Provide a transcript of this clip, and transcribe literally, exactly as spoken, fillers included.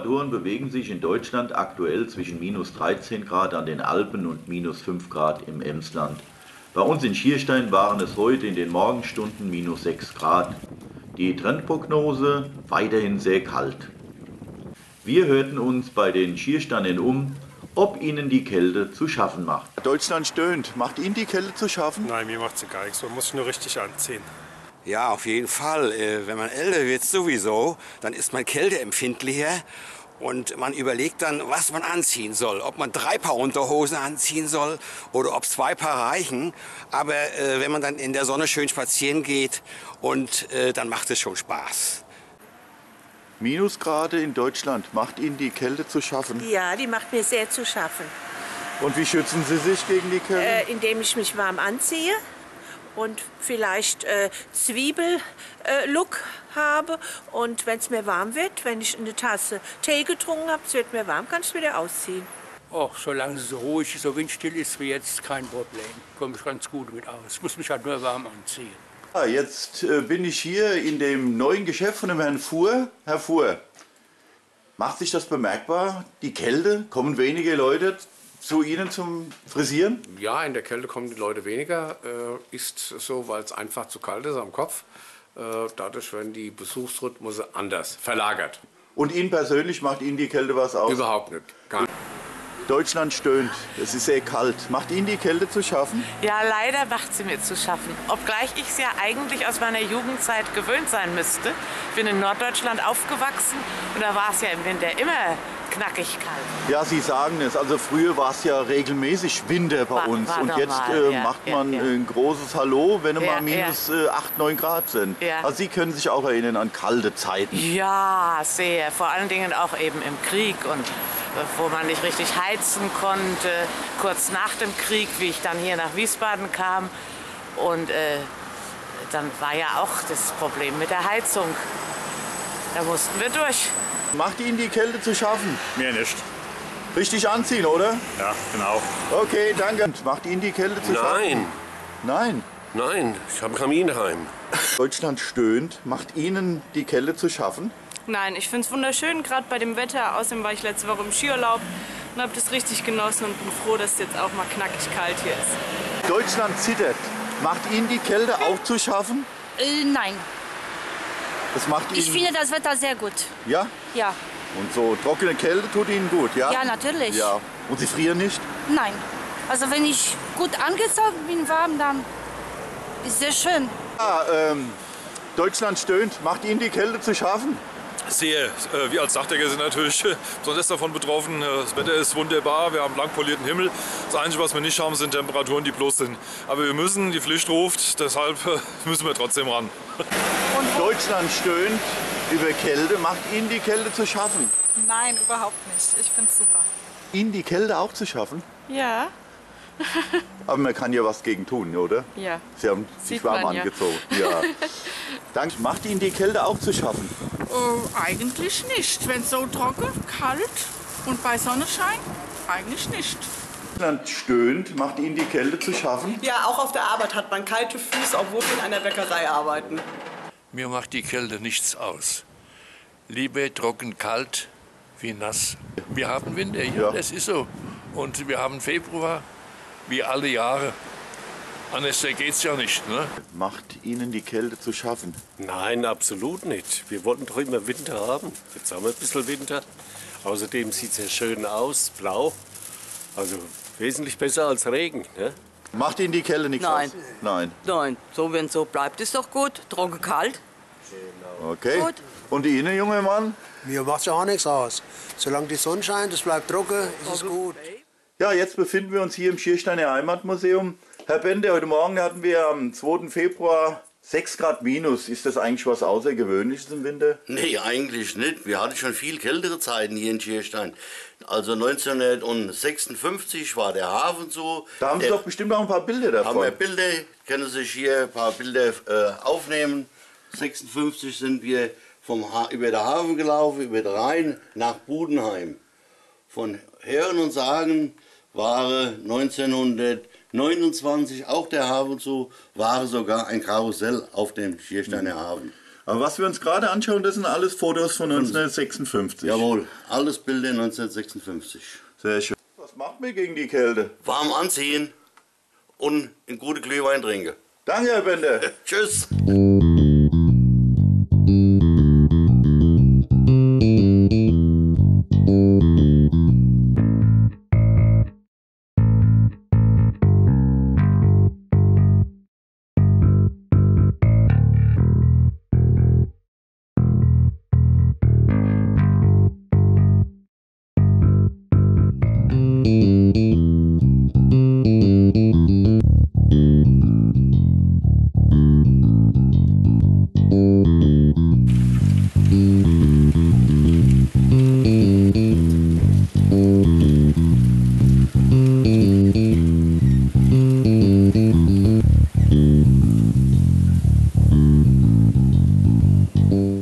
Temperaturen bewegen sich in Deutschland aktuell zwischen minus dreizehn Grad an den Alpen und minus fünf Grad im Emsland. Bei uns in Schierstein waren es heute in den Morgenstunden minus sechs Grad. Die Trendprognose weiterhin sehr kalt. Wir hörten uns bei den Schiersteinern um, ob ihnen die Kälte zu schaffen macht. Deutschland stöhnt. Macht Ihnen die Kälte zu schaffen? Nein, mir macht sie gar nichts. Man muss sich nur richtig anziehen. Ja, auf jeden Fall. Wenn man älter wird sowieso, dann ist man kälteempfindlicher und man überlegt dann, was man anziehen soll. Ob man drei Paar Unterhosen anziehen soll oder ob zwei Paar reichen. Aber äh, wenn man dann in der Sonne schön spazieren geht, und äh, dann macht es schon Spaß. Minusgrade in Deutschland. Macht Ihnen die Kälte zu schaffen? Ja, die macht mir sehr zu schaffen. Und wie schützen Sie sich gegen die Kälte? Äh, indem ich mich warm anziehe und vielleicht äh, Zwiebellook äh, habe. Und wenn es mir warm wird, wenn ich eine Tasse Tee getrunken habe, es wird mir warm, kann ich es wieder ausziehen. Oh, solange es so ruhig, so windstill ist wie jetzt, kein Problem. Komme ich ganz gut mit aus. Ich muss mich halt nur warm anziehen. Ja, jetzt äh, bin ich hier in dem neuen Geschäft von dem Herrn Fuhr. Herr Fuhr, macht sich das bemerkbar? Die Kälte? Kommen wenige Leute zu Ihnen zum Frisieren? Ja, in der Kälte kommen die Leute weniger. Äh, ist so, weil es einfach zu kalt ist am Kopf. Äh, dadurch werden die Besuchsrhythmusse anders verlagert. Und Ihnen persönlich macht Ihnen die Kälte was aus? Überhaupt nicht. Gar nicht. Deutschland stöhnt. Es ist sehr kalt. Macht Ihnen die Kälte zu schaffen? Ja, leider macht sie mir zu schaffen. Obgleich ich es ja eigentlich aus meiner Jugendzeit gewöhnt sein müsste. Ich bin in Norddeutschland aufgewachsen und da war es ja im Winter immer knackig kalt. Ja, Sie sagen es. Also früher war es ja regelmäßig Winter bei War- uns. war Und normal, jetzt äh, ja, macht ja, man ja. ein großes Hallo, wenn Ja, mal minus äh, acht, neun Grad sind. Ja. Also Sie können sich auch erinnern an kalte Zeiten. Ja, sehr. Vor allen Dingen auch eben im Krieg und äh, wo man nicht richtig heizen konnte. Kurz nach dem Krieg, wie ich dann hier nach Wiesbaden kam. Und äh, dann war ja auch das Problem mit der Heizung. Da mussten wir durch. Macht Ihnen die Kälte zu schaffen? Mir nicht. Richtig anziehen, oder? Ja, genau. Okay, danke. Macht Ihnen die Kälte zu schaffen? Nein, Nein. nein, ich habe einen Kamin daheim. Deutschland stöhnt. Macht Ihnen die Kälte zu schaffen? Nein, ich finde es wunderschön, gerade bei dem Wetter. Außerdem war ich letzte Woche im Skiurlaub und habe das richtig genossen und bin froh, dass es jetzt auch mal knackig kalt hier ist. Deutschland zittert. Macht Ihnen die Kälte auch zu schaffen? Äh, nein. Das macht Ihnen... Ich finde das Wetter sehr gut. Ja? Ja. Und so trockene Kälte tut Ihnen gut, ja? Ja, natürlich. Ja. Und Sie frieren nicht? Nein. Also wenn ich gut angezogen bin, warm, dann ist sehr schön. Ja, ähm, Deutschland stöhnt. Macht Ihnen die Kälte zu schaffen? Sehr. Wir als Dachdecker sind natürlich besonders davon betroffen. Das Wetter ist wunderbar, wir haben blank polierten Himmel. Das Einzige, was wir nicht haben, sind Temperaturen, die bloß sind. Aber wir müssen, die Pflicht ruft, deshalb müssen wir trotzdem ran. Und Deutschland stöhnt über Kälte. Macht Ihnen die Kälte zu schaffen? Nein, überhaupt nicht. Ich finde es super. Ihnen die Kälte auch zu schaffen? Ja. Aber man kann ja was gegen tun, oder? Ja. Sie haben sich Sieht warm man, ja. angezogen. Ja. Danke. Macht Ihnen die Kälte auch zu schaffen? Äh, eigentlich nicht. Wenn es so trocken, kalt und bei Sonnenschein, eigentlich nicht. Deutschland stöhnt. Macht Ihnen die Kälte zu schaffen? Ja, auch auf der Arbeit hat man kalte Füße, obwohl wir in einer Bäckerei arbeiten. Mir macht die Kälte nichts aus. Lieber trocken, kalt wie nass. Wir haben Winter hier, ja. Das ist so. Und wir haben Februar, wie alle Jahre. Anders geht's ja nicht, ne? Macht Ihnen die Kälte zu schaffen? Nein, absolut nicht. Wir wollten doch immer Winter haben. Jetzt haben wir ein bisschen Winter. Außerdem sieht es ja schön aus, blau. Also wesentlich besser als Regen. Ne? Macht Ihnen die Kälte nichts Nein. aus? Nein. Nein, so wenn es so bleibt, ist doch gut. Trocken kalt. Okay. Gut. Und Ihnen, junger Mann? Mir macht ja auch nichts aus. Solange die Sonne scheint, es bleibt trocken, ist es gut. Ja, jetzt befinden wir uns hier im Schiersteiner Heimatmuseum. Herr Bende, heute Morgen hatten wir am zweiten Februar sechs Grad minus. Ist das eigentlich was Außergewöhnliches im Winter? Nee, eigentlich nicht. Wir hatten schon viel kältere Zeiten hier in Schierstein. Also neunzehnhundertsechsundfünfzig war der Hafen so. Da haben Sie der, doch bestimmt auch ein paar Bilder davon. Haben wir Bilder, können Sie sich hier ein paar Bilder äh, aufnehmen. sechsundfünfzig sind wir vom ha über den Hafen gelaufen, über den Rhein nach Budenheim. Von Hören und Sagen war neunzehnhundertneunundzwanzig auch der Hafen zu, war sogar ein Karussell auf dem Schiersteiner Hafen. Aber was wir uns gerade anschauen, das sind alles Fotos von neunzehnhundertsechsundfünfzig. Jawohl, alles Bilder neunzehnhundertsechsundfünfzig. Sehr schön. Was macht mir gegen die Kälte? Warm anziehen und einen guten Glühwein trinken. Danke, Herr Bender. Tschüss.